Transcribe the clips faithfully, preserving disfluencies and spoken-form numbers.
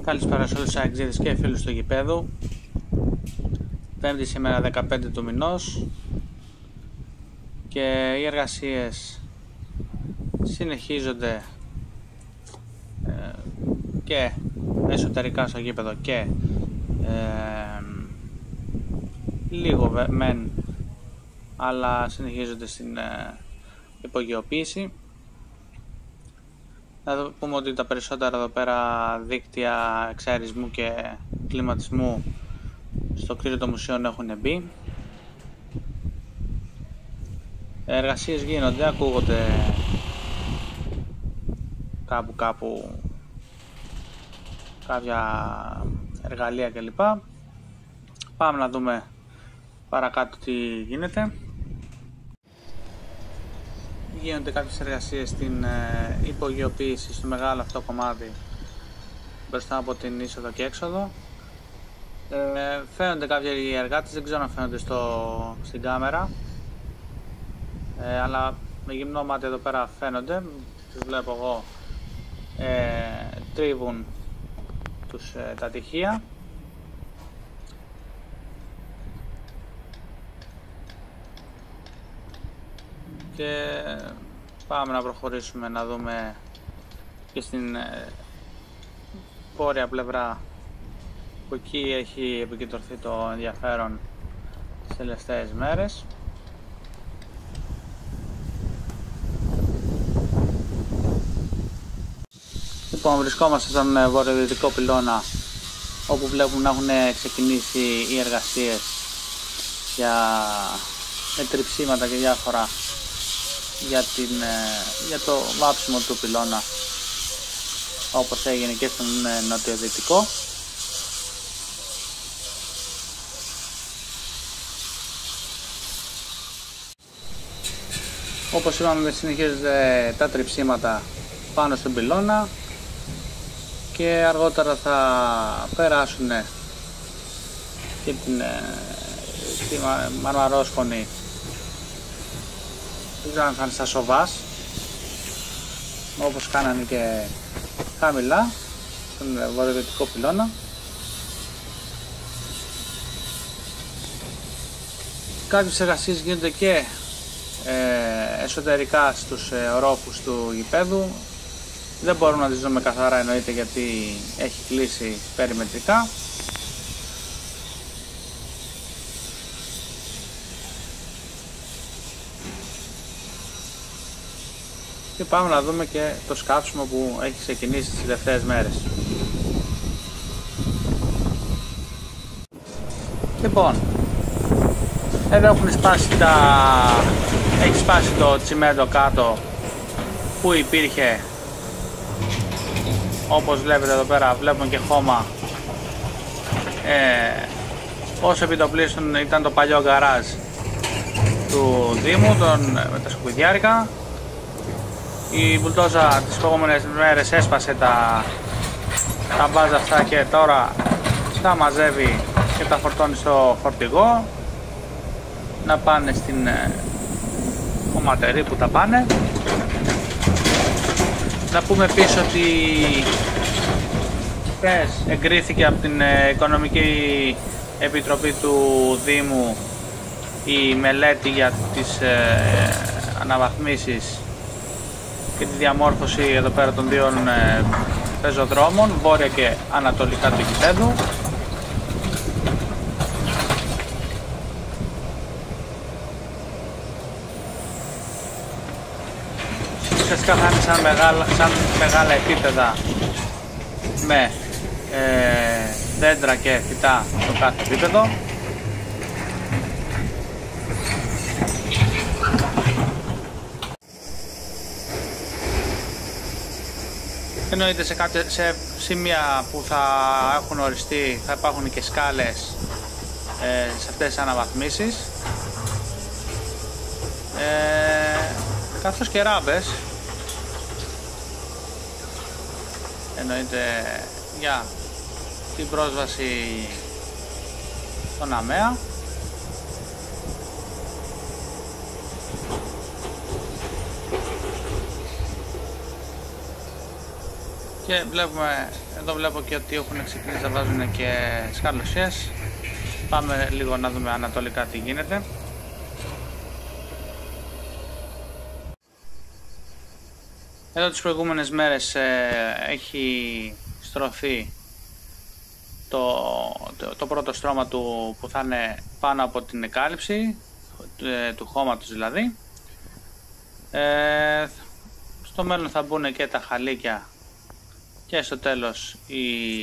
Καλησπέρα σε όλους τους αεξίδες και φίλους του γηπέδου. Πέμπτη σήμερα δεκαπέντε του μηνός και οι εργασίες συνεχίζονται ε, και εσωτερικά στο γήπεδο και ε, λίγο μεν, αλλά συνεχίζονται στην ε, υπογειοποίηση. Θα πούμε ότι τα περισσότερα εδώ πέρα δίκτυα εξαερισμού και κλιματισμού στο κτίριο των μουσείων έχουν μπει. Εργασίες γίνονται, ακούγονται κάπου κάπου κάποια εργαλεία κλπ. Πάμε να δούμε παρακάτω τι γίνεται. Γίνονται κάποιες εργασίες στην ε, υπογειοποίηση στο μεγάλο αυτό κομμάτι μπροστά από την είσοδο και έξοδο. Ε, φαίνονται κάποιοι εργάτες, δεν ξέρω αν φαίνονται στο, στην κάμερα, ε, αλλά με γυμνό μάτι εδώ πέρα φαίνονται, τους βλέπω εγώ, ε, τρίβουν τους, ε, τα τυχεία. Και πάμε να προχωρήσουμε να δούμε και στην ε, βόρεια πλευρά, που εκεί έχει επικεντρωθεί το ενδιαφέρον τις τελευταίες μέρες. Λοιπόν, βρισκόμαστε στον βορειοδυτικό πυλώνα, όπου βλέπουμε να έχουν ξεκινήσει οι εργασίες για μετρηψίματα και διάφορα για, την, για το βάψιμο του πυλώνα, όπως έγινε και στον νοτιοδυτικό. Όπως είπαμε, συνεχίζονται τα τριψίματα πάνω στον πυλώνα και αργότερα θα περάσουν και την, τη μαρμαρόσχονη. Δεν ξέρω αν θα είναι στα σοβάς, όπως κάνανε και χαμηλά στον βορειοδυτικό πυλώνα. Κάποιες εργασίες γίνονται και ε, εσωτερικά στους ε, ορόφους του γηπέδου. Δεν μπορούμε να τις δούμε καθαρά, εννοείται, γιατί έχει κλείσει περιμετρικά. Και πάμε να δούμε και το σκάψιμο που έχει ξεκινήσει τις τελευταίες μέρες. Λοιπόν, εδώ έχουν σπάσει τα... έχει σπάσει το τσιμέντο κάτω που υπήρχε. Όπως βλέπετε εδώ πέρα, βλέπουμε και χώμα. Ε, όσο επιτοπλίστων ήταν το παλιό γκαράζ του Δήμου, τον, με τα σκουπιδιάρικα. Η μπουλντόζα τις προηγούμενες μέρες έσπασε τα, τα μπάζα αυτά και τώρα τα μαζεύει και τα φορτώνει στο φορτηγό να πάνε στην ε, κομματερή που τα πάνε. Να πούμε επίσης ότι χθες εγκρίθηκε από την ε, Οικονομική Επιτροπή του Δήμου η μελέτη για τις ε, αναβαθμίσεις και τη διαμόρφωση εδώ πέρα των δύο ε, πεζοδρόμων, βόρεια και ανατολικά του γηπέδου. Ουσιαστικά θα είναι σαν μεγάλα, σαν μεγάλα επίπεδα με ε, δέντρα και φυτά στο κάθε επίπεδο. Εννοείται σε, κάποια, σε σημεία που θα έχουν οριστεί θα υπάρχουν και σκάλες ε, σε αυτές τις αναβαθμίσεις, ε, καθώς και ράμπες, εννοείται, για την πρόσβαση στον ΑΜΕΑ. Και βλέπουμε, εδώ βλέπω και ότι έχουν ξεκινήσει να βάζουν και σκαλωσιές. Πάμε λίγο να δούμε ανατολικά τι γίνεται. Εδώ τις προηγούμενες μέρες ε, έχει στρωθεί το, το, το πρώτο στρώμα του που θα είναι πάνω από την εκάλυψη του, του χώματος δηλαδή. Ε, στο μέλλον θα μπουν και τα χαλίκια και στο τέλος η,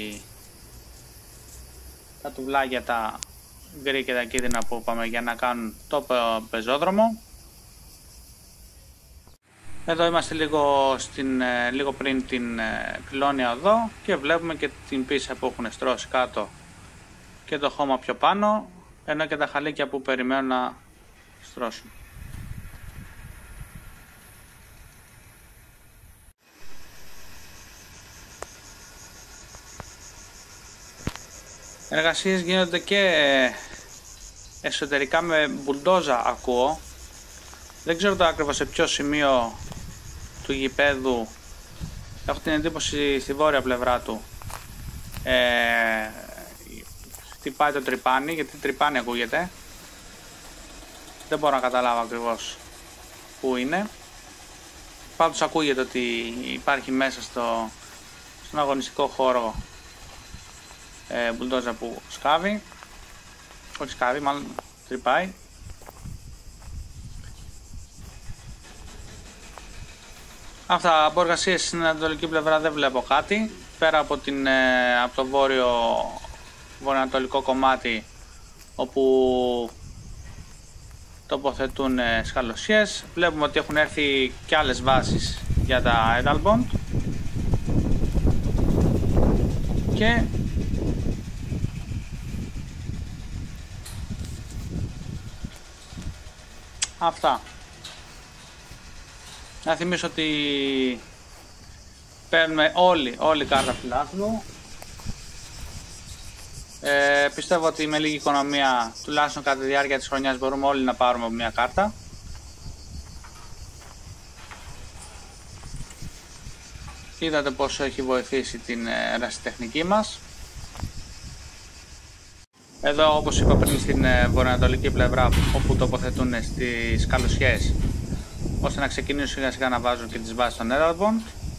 τα τουβλάκια, τα γκρι και τα κίτρινα που είπαμε για να κάνουν το πεζόδρομο. Εδώ είμαστε λίγο, στην, λίγο πριν την πυλώνια οδό και βλέπουμε και την πίσα που έχουν στρώσει κάτω και το χώμα πιο πάνω, ενώ και τα χαλίκια που περιμένουν να στρώσουν. Εργασίες γίνονται και εσωτερικά με μπουλντόζα ακούω. Δεν ξέρω το ακριβώς σε ποιο σημείο του γηπέδου. Έχω την εντύπωση στη βόρεια πλευρά του ε, χτυπάει το τρυπάνι, γιατί τρυπάνι ακούγεται. Δεν μπορώ να καταλάβω ακριβώς που είναι. Πάντως ακούγεται ότι υπάρχει μέσα στο, στον αγωνιστικό χώρο ε, μπουλντόζα που σκάβει. Όχι σκάβει, μάλλον τρυπάει. Αυτά από εργασίες στην ανατολική πλευρά δεν βλέπω κάτι. Πέρα από, την, από το βόρειο βορειοανατολικό κομμάτι όπου τοποθετούν σκαλωσιές. Βλέπουμε ότι έχουν έρθει και άλλες βάσεις για τα Edelbond. Και αυτά. Να θυμίσω ότι παίρνουμε όλη, όλη κάρτα φιλάθλου. Ε, πιστεύω ότι με λίγη οικονομία, τουλάχιστον κατά τη διάρκεια της χρονιάς, μπορούμε όλοι να πάρουμε μια κάρτα. Είδατε πόσο έχει βοηθήσει την ερασιτεχνική μας. Εδώ, όπως είπα πριν, στην βορειοανατολική πλευρά όπου τοποθετούν στις καλοσιές, ώστε να ξεκινήσουν σιγά σιγά να βάζουν και τις βάσεις των Edelbond.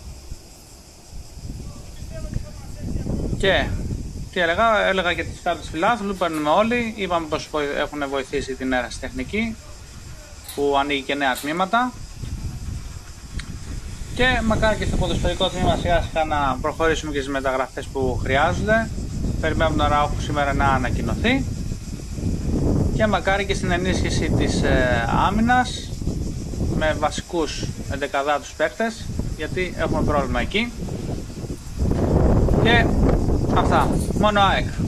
Και τι έλεγα, έλεγα για τις κάρτες φιλάθλου, παίρνουμε όλοι. Είπαμε πως έχουν βοηθήσει την ερασιτεχνική που ανοίγει και νέα τμήματα. Και μακάρι και στο ποδοσφαιρικό τμήμα σιγά σιγά να προχωρήσουμε και στις μεταγραφές που χρειάζονται. Περιμένουμε τον Ράουχο σήμερα να ανακοινωθεί. Και μακάρι και στην ενίσχυση της ε, άμυνας με βασικούς εντεκαδάτους παίκτες, γιατί έχουμε πρόβλημα εκεί. Και αυτά, μόνο ΑΕΚ.